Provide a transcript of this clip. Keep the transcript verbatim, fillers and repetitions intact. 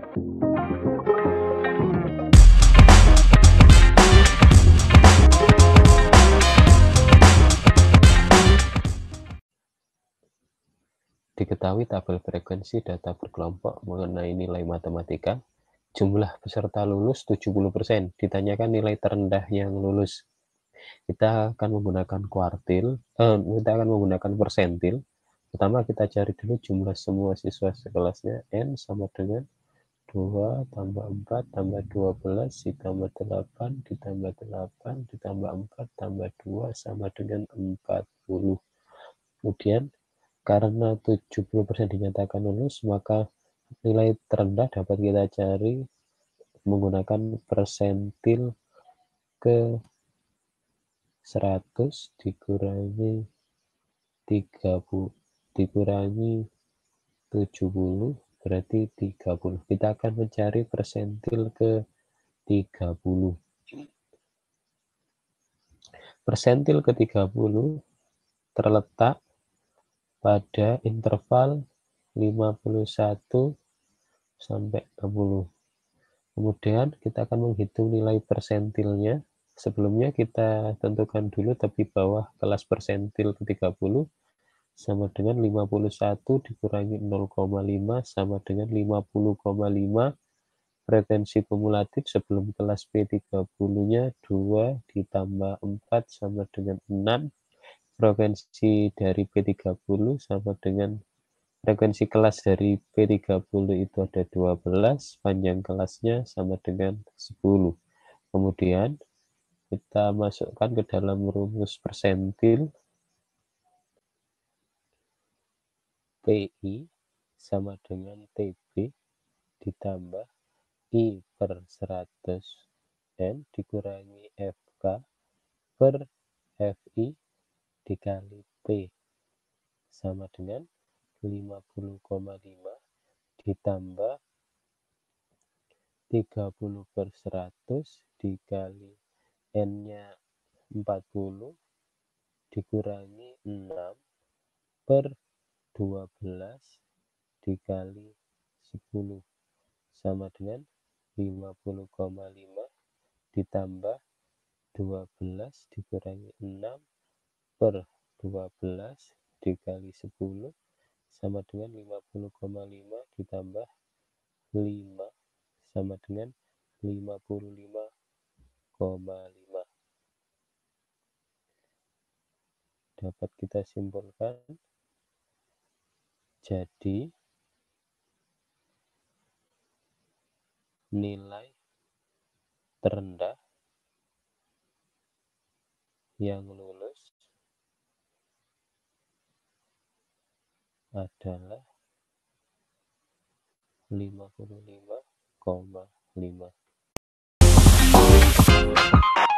Diketahui tabel frekuensi data berkelompok mengenai nilai matematika. Jumlah peserta lulus tujuh puluh persen. Ditanyakan nilai terendah yang lulus. Kita akan menggunakan kuartil, eh, kita akan menggunakan persentil. Pertama kita cari dulu jumlah semua siswa sekelasnya. N sama dengan dua tambah empat tambah dua belas ditambah delapan ditambah delapan ditambah empat tambah dua sama dengan empat puluh. Kemudian karena tujuh puluh persen dinyatakan lulus, maka nilai terendah dapat kita cari menggunakan persentil ke seratus dikurangi tiga puluh dikurangi tujuh puluh berarti tiga puluh. Kita akan mencari persentil ke tiga puluh. Persentil ke tiga puluh terletak pada interval lima puluh satu sampai enam puluh. Kemudian kita akan menghitung nilai persentilnya. Sebelumnya kita tentukan dulu tepi bawah kelas persentil ke tiga puluh sama dengan lima puluh satu dikurangi nol koma lima sama dengan lima puluh koma lima. Frekuensi kumulatif sebelum kelas P tiga puluh-nya dua ditambah empat sama dengan enam. Frekuensi dari P tiga puluh sama dengan frekuensi kelas dari P tiga puluh itu ada dua belas, panjang kelasnya sama dengan sepuluh. Kemudian kita masukkan ke dalam rumus persentil. P I sama dengan T B ditambah I per seratus N dikurangi F K per F I dikali P sama dengan lima puluh koma lima ditambah tiga puluh per seratus dikali N-nya empat puluh dikurangi enam per dua belas dikali sepuluh sama dengan lima puluh koma lima ditambah dua belas dikurangi enam per dua belas dikali sepuluh sama dengan lima puluh koma lima ditambah lima sama dengan lima puluh lima koma lima. Dapat kita simpulkan, jadi nilai terendah yang lulus adalah lima puluh lima koma lima.